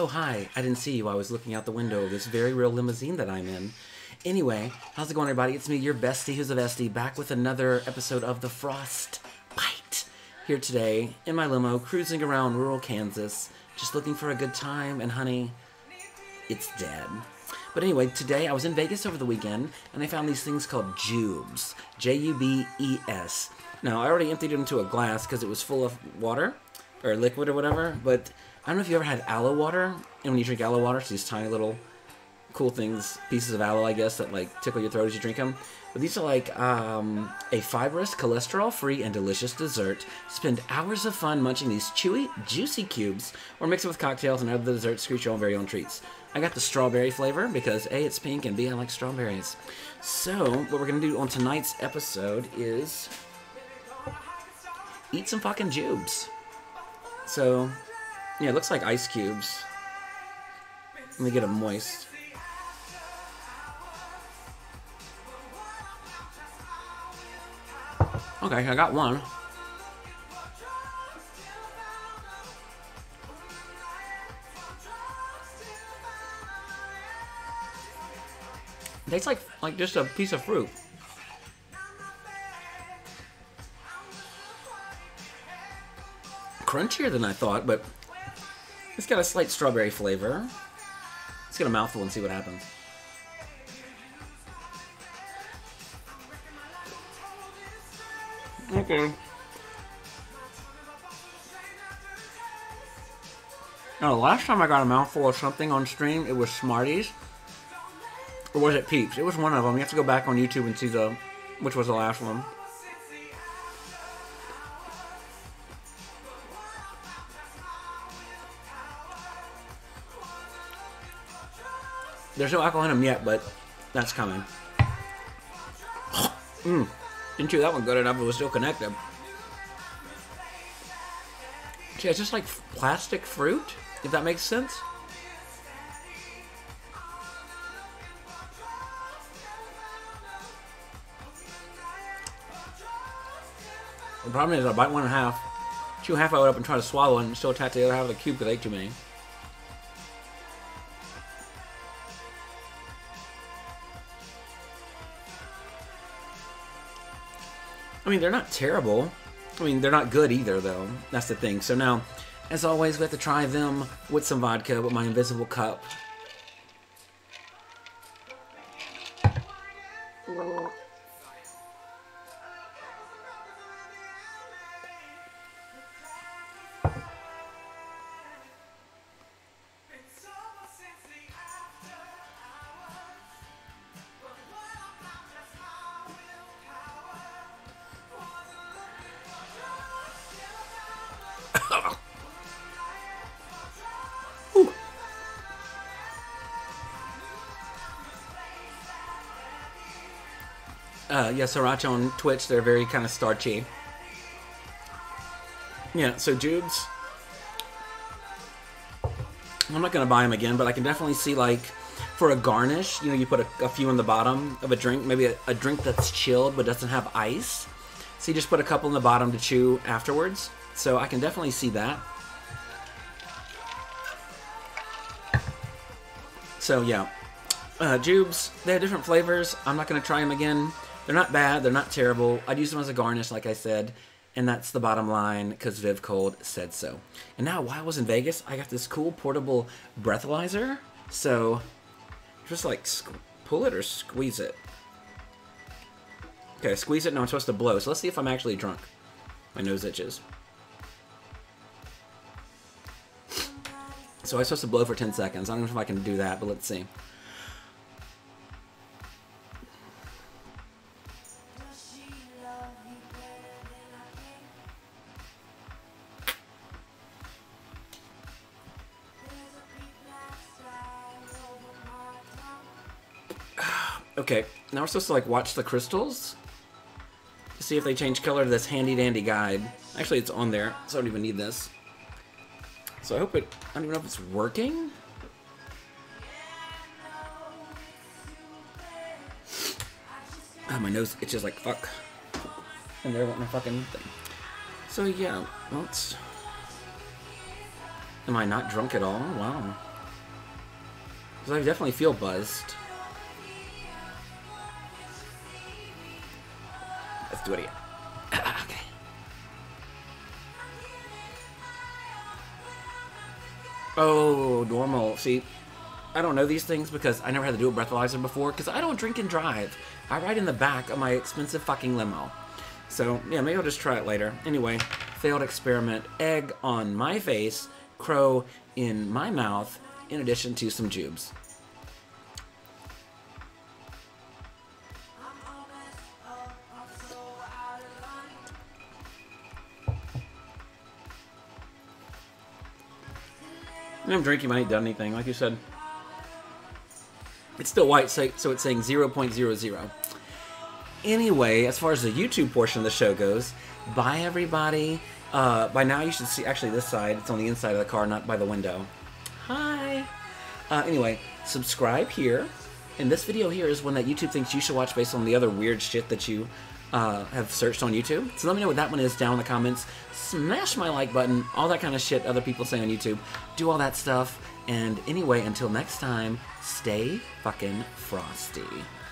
Oh, hi. I didn't see you. I was looking out the window of this very real limousine that I'm in. Anyway, how's it going, everybody? It's me, your bestie who's a bestie, back with another episode of the Frost Bite. Here today, in my limo, cruising around rural Kansas, just looking for a good time, and honey, it's dead. But anyway, today I was in Vegas over the weekend, and I found these things called Jubes. J-U-B-E-S. Now, I already emptied it into a glass because it was full of water, or liquid or whatever, but I don't know if you ever had aloe water, and when you drink aloe water, it's these tiny little cool things, pieces of aloe, I guess, that like tickle your throat as you drink them. But these are like a fibrous, cholesterol-free, and delicious dessert. Spend hours of fun munching these chewy, juicy cubes, or mix it with cocktails and other desserts, create your own very own treats. I got the strawberry flavor because A, it's pink, and B, I like strawberries. So, what we're going to do on tonight's episode is eat some fucking Jubes. So, yeah, it looks like ice cubes. Let me get them moist. Okay, I got one. It tastes like just a piece of fruit. Crunchier than I thought, but it's got a slight strawberry flavor. Let's get a mouthful and see what happens. Okay. Now, the last time I got a mouthful of something on stream, it was Smarties. Or was it Peeps? It was one of them. You have to go back on YouTube and see which was the last one. There's no alcohol in them yet, but that's coming. Didn't chew that one good enough, it was still connected. See, it's just like plastic fruit, if that makes sense. The problem is I bite one in half, chew half of it up and try to swallow it and still attach the other half of the cube because I ate too many. I mean, they're not terrible. I mean, they're not good either, though. That's the thing. So now, as always, we have to try them with some vodka with my invisible cup. Yeah, Sriracha on Twitch, they're very kind of starchy. Yeah, so Jubes, I'm not going to buy them again, but I can definitely see, like, for a garnish, you know, you put a few in the bottom of a drink, maybe a drink that's chilled but doesn't have ice. So you just put a couple in the bottom to chew afterwards. So I can definitely see that. So, yeah. Jubes, they have different flavors. I'm not going to try them again. They're not bad, they're not terrible. I'd use them as a garnish, like I said, and that's the bottom line, because Viv Cold said so. And now, while I was in Vegas, I got this cool portable breathalyzer. So, just like pull it or squeeze it. Okay, squeeze it, now I'm supposed to blow. So let's see if I'm actually drunk. My nose itches. So I'm supposed to blow for 10 seconds. I don't know if I can do that, but let's see. Okay, now we're supposed to like watch the crystals to see if they change color to this handy dandy guide. Actually, it's on there, so I don't even need this. So I hope it, I don't even know if it's working. Oh, my nose itches like fuck. And there went my fucking thing. So yeah, let's... Am I not drunk at all? Wow. Because I definitely feel buzzed. Let's do it again. Okay. Oh, normal. See, I don't know these things because I never had to do a breathalyzer before because I don't drink and drive. I ride in the back of my expensive fucking limo. So, yeah, maybe I'll just try it later. Anyway, failed experiment. Egg on my face, crow in my mouth, in addition to some Jubes. I'm drinking, I ain't done anything, like you said. It's still white, so it's saying 0.00. Anyway, as far as the YouTube portion of the show goes, bye everybody. By now you should see, actually this side, it's on the inside of the car, not by the window. Hi. Anyway, subscribe here. And this video here is one that YouTube thinks you should watch based on the other weird shit that you have searched on YouTube. So let me know what that one is down in the comments. Smash my like button, all that kind of shit other people say on YouTube. Do all that stuff. And anyway, until next time, stay fucking frosty.